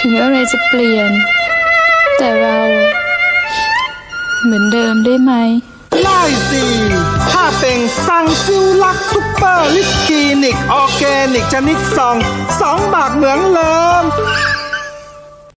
ถึงอะไรจะเปลี่ยนแต่เราเหมือนเดิมได้ไหมไล่สิถ้าเป็นซังซิลลักซุปเปอร์ลิปคลินิกออร์แกนิกชนิด2 บาทเหมือนเดิม